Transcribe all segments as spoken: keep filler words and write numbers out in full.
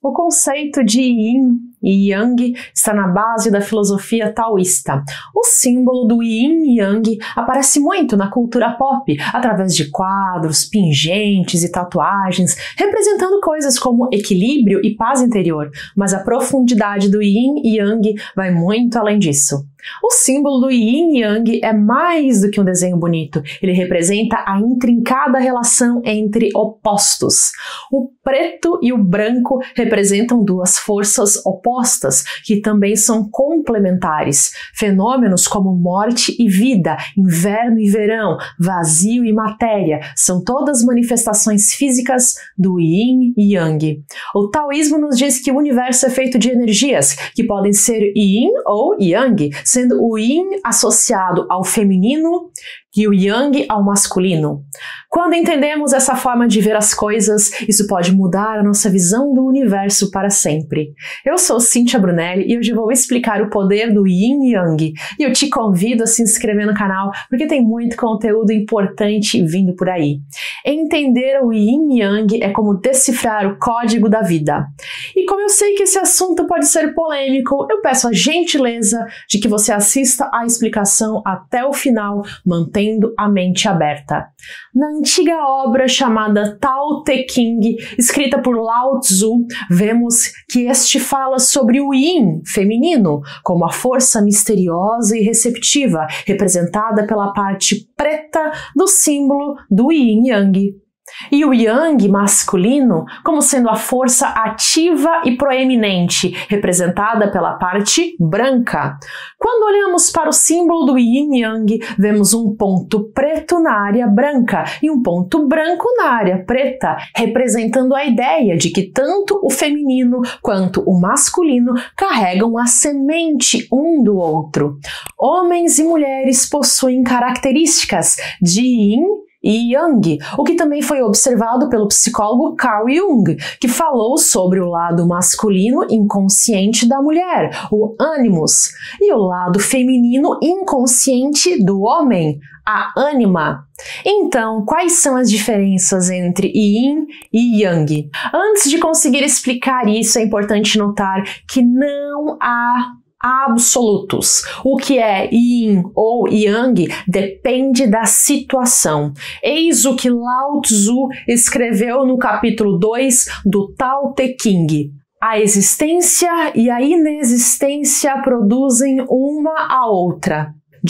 O conceito de Yin e Yang está na base da filosofia taoísta. O símbolo do Yin e Yang aparece muito na cultura pop, através de quadros, pingentes e tatuagens, representando coisas como equilíbrio e paz interior, mas a profundidade do Yin e Yang vai muito além disso. O símbolo do Yin e Yang é mais do que um desenho bonito, ele representa a intrincada relação entre opostos. O preto e o branco representam duas forças opostas, que também são complementares. Fenômenos como morte e vida, inverno e verão, vazio e matéria, são todas manifestações físicas do Yin e Yang. O taoísmo nos diz que o universo é feito de energias, que podem ser Yin ou Yang, sendo o Yin associado ao feminino e o Yang ao masculino. Quando entendemos essa forma de ver as coisas, isso pode mudar a nossa visão do universo para sempre. Eu sou Cíntia Brunelli e hoje vou explicar o poder do Yin e Yang. E eu te convido a se inscrever no canal porque tem muito conteúdo importante vindo por aí. Entender o Yin e Yang é como decifrar o código da vida. E como eu sei que esse assunto pode ser polêmico, eu peço a gentileza de que você assista a explicação até o final, mantendo a mente aberta. Na antiga obra chamada Tao Te Ching, escrita por Lao Tzu, vemos que este fala sobre o Yin, feminino, como a força misteriosa e receptiva, representada pela parte preta do símbolo do Yin Yang. E o Yang masculino como sendo a força ativa e proeminente, representada pela parte branca. Quando olhamos para o símbolo do Yin Yang, vemos um ponto preto na área branca e um ponto branco na área preta, representando a ideia de que tanto o feminino quanto o masculino carregam a semente um do outro. Homens e mulheres possuem características de Yin e Yang, o que também foi observado pelo psicólogo Carl Jung, que falou sobre o lado masculino inconsciente da mulher, o ânimos, e o lado feminino inconsciente do homem, a ânima. Então, quais são as diferenças entre Yin e Yang? Antes de conseguir explicar isso, é importante notar que não há absolutos. O que é Yin ou Yang depende da situação. Eis o que Lao Tzu escreveu no capítulo dois do Tao Te Ching. A existência e a inexistência produzem uma a outra.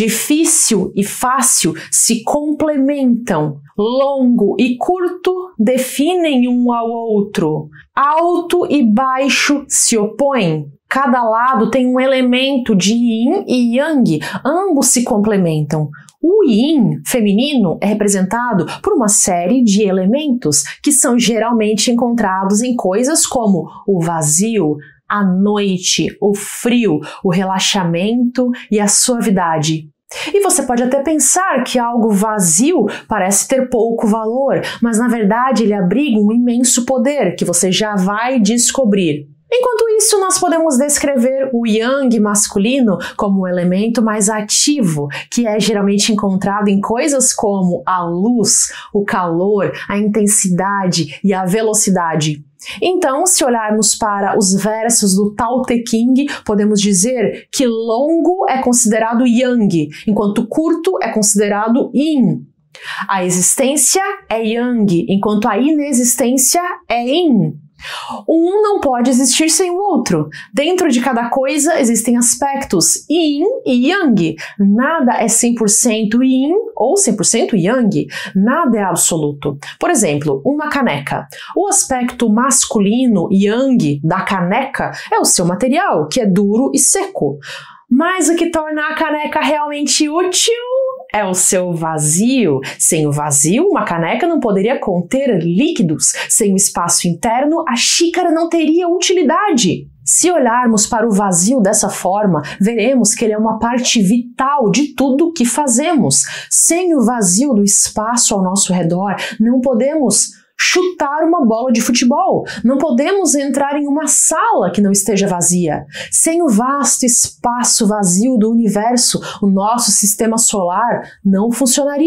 Difícil e fácil se complementam. Longo e curto definem um ao outro. Alto e baixo se opõem. Cada lado tem um elemento de Yin e Yang, ambos se complementam. O Yin feminino é representado por uma série de elementos que são geralmente encontrados em coisas como o vazio, a noite, o frio, o relaxamento e a suavidade. E você pode até pensar que algo vazio parece ter pouco valor, mas na verdade ele abriga um imenso poder que você já vai descobrir. Enquanto isso, nós podemos descrever o Yang masculino como o elemento mais ativo, que é geralmente encontrado em coisas como a luz, o calor, a intensidade e a velocidade. Então, se olharmos para os versos do Tao Te Ching, podemos dizer que longo é considerado Yang, enquanto curto é considerado Yin. A existência é Yang, enquanto a inexistência é Yin. Um não pode existir sem o outro. Dentro de cada coisa existem aspectos Yin e Yang. Nada é cem por cento Yin ou cem por cento Yang. Nada é absoluto. Por exemplo, uma caneca. O aspecto masculino Yang da caneca é o seu material, que é duro e seco. Mas o que torna a caneca realmente útil é o seu vazio. Sem o vazio, uma caneca não poderia conter líquidos. Sem o espaço interno, a xícara não teria utilidade. Se olharmos para o vazio dessa forma, veremos que ele é uma parte vital de tudo que fazemos. Sem o vazio do espaço ao nosso redor, não podemos chutar uma bola de futebol. Não podemos entrar em uma sala que não esteja vazia. Sem o vasto espaço vazio do universo, o nosso sistema solar não funcionaria.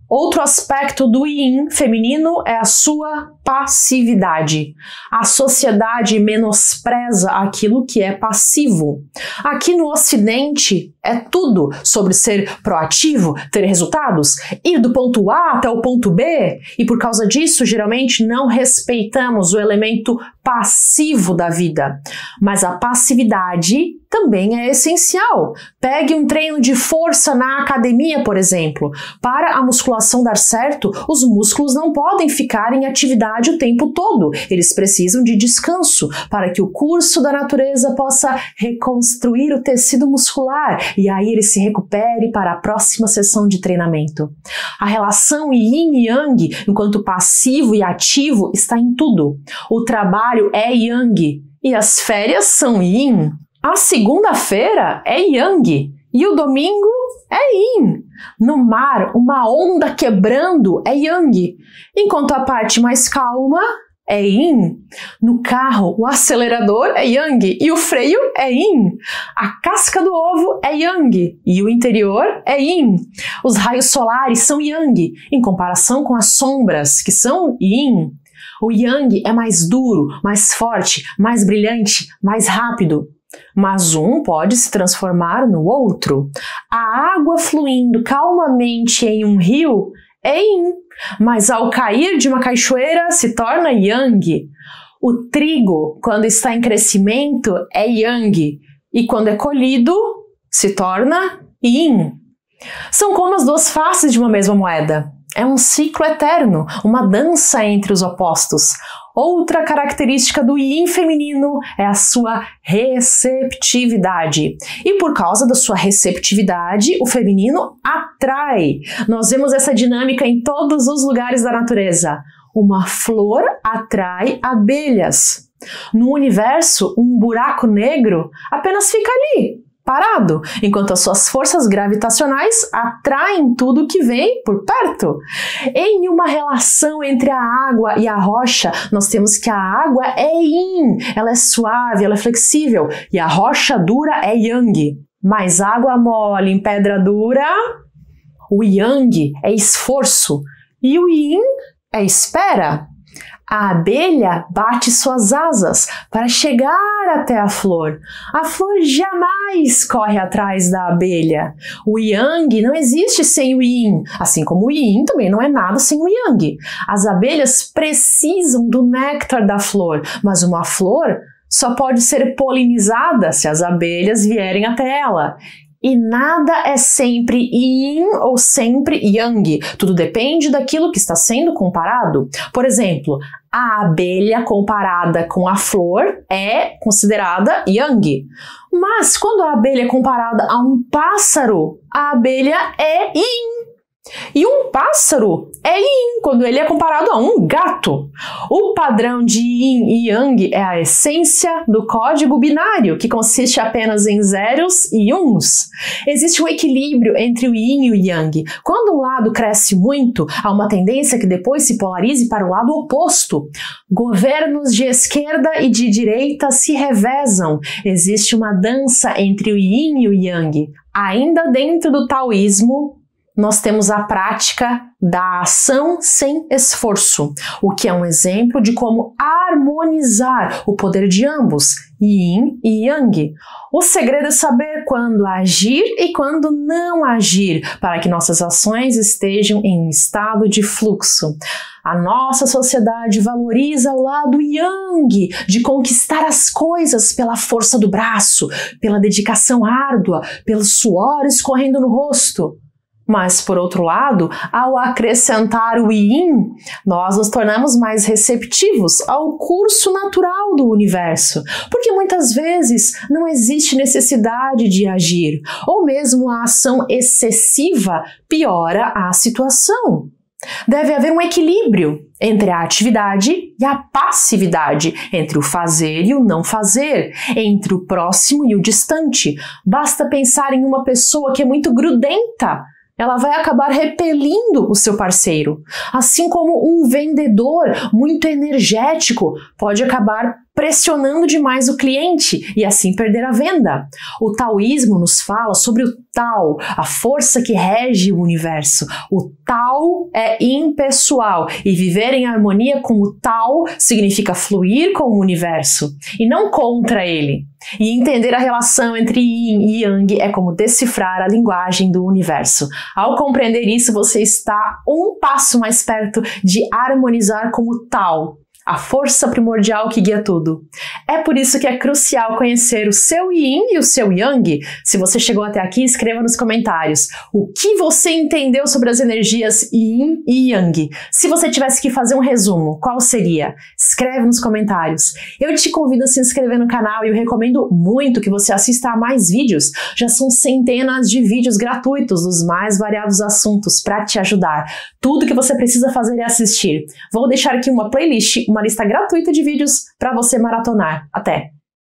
Outro aspecto do yin feminino é a sua passividade. A sociedade menospreza aquilo que é passivo. Aqui no Ocidente é tudo sobre ser proativo, ter resultados, ir do ponto A até o ponto B, e por causa disso geralmente não respeitamos o elemento passivo da vida. Mas a passividade também é essencial. Pegue um treino de força na academia, por exemplo. Para a musculação dar certo, os músculos não podem ficar em atividade o tempo todo. Eles precisam de descanso para que o curso da natureza possa reconstruir o tecido muscular e aí ele se recupere para a próxima sessão de treinamento. A relação yin e yang, enquanto passivo e ativo, está em tudo. O trabalho é yang e as férias são yin. A segunda-feira é yang e o domingo é yin. No mar, uma onda quebrando é yang, enquanto a parte mais calma é yin. No carro, o acelerador é yang e o freio é yin. A casca do ovo é yang e o interior é yin. Os raios solares são yang, em comparação com as sombras, que são yin. O yang é mais duro, mais forte, mais brilhante, mais rápido. Mas um pode se transformar no outro. A água fluindo calmamente em um rio é yin, mas ao cair de uma cachoeira se torna yang. O trigo, quando está em crescimento, é yang, e quando é colhido, se torna yin. São como as duas faces de uma mesma moeda. É um ciclo eterno, uma dança entre os opostos. Outra característica do yin feminino é a sua receptividade. E por causa da sua receptividade, o feminino atrai. Nós vemos essa dinâmica em todos os lugares da natureza. Uma flor atrai abelhas. No universo, um buraco negro apenas fica ali, parado, enquanto as suas forças gravitacionais atraem tudo que vem por perto. Em uma relação entre a água e a rocha, nós temos que a água é yin, ela é suave, ela é flexível, e a rocha dura é yang. Mas água mole em pedra dura, o yang é esforço e o yin é espera. A abelha bate suas asas para chegar até a flor. A flor jamais corre atrás da abelha. O yang não existe sem o yin, assim como o yin também não é nada sem o yang. As abelhas precisam do néctar da flor, mas uma flor só pode ser polinizada se as abelhas vierem até ela. E nada é sempre yin ou sempre yang. Tudo depende daquilo que está sendo comparado. Por exemplo, a abelha comparada com a flor é considerada yang. Mas quando a abelha é comparada a um pássaro, a abelha é yin. E um pássaro é yin quando ele é comparado a um gato. O padrão de yin e yang é a essência do código binário, que consiste apenas em zeros e uns. Existe um equilíbrio entre o yin e o yang. Quando um lado cresce muito, há uma tendência que depois se polarize para o lado oposto. Governos de esquerda e de direita se revezam. Existe uma dança entre o yin e o yang. Ainda dentro do taoísmo, nós temos a prática da ação sem esforço, o que é um exemplo de como harmonizar o poder de ambos, yin e yang. O segredo é saber quando agir e quando não agir, para que nossas ações estejam em um estado de fluxo. A nossa sociedade valoriza o lado yang, de conquistar as coisas pela força do braço, pela dedicação árdua, pelos suores correndo no rosto. Mas, por outro lado, ao acrescentar o yin, nós nos tornamos mais receptivos ao curso natural do universo, porque muitas vezes não existe necessidade de agir, ou mesmo a ação excessiva piora a situação. Deve haver um equilíbrio entre a atividade e a passividade, entre o fazer e o não fazer, entre o próximo e o distante. Basta pensar em uma pessoa que é muito grudenta, ela vai acabar repelindo o seu parceiro. Assim como um vendedor muito energético pode acabar pressionando demais o cliente e assim perder a venda. O taoísmo nos fala sobre o Tao, a força que rege o universo. O Tao é impessoal e viver em harmonia com o Tao significa fluir com o universo e não contra ele. E entender a relação entre Yin e Yang é como decifrar a linguagem do universo. Ao compreender isso, você está um passo mais perto de harmonizar com o Tao, a força primordial que guia tudo. É por isso que é crucial conhecer o seu Yin e o seu Yang. Se você chegou até aqui, escreva nos comentários o que você entendeu sobre as energias Yin e Yang. Se você tivesse que fazer um resumo, qual seria? Escreve nos comentários. Eu te convido a se inscrever no canal e eu recomendo muito que você assista a mais vídeos. Já são centenas de vídeos gratuitos dos mais variados assuntos para te ajudar. Tudo que você precisa fazer é assistir. Vou deixar aqui uma playlist, uma lista gratuita de vídeos para você maratonar. Até!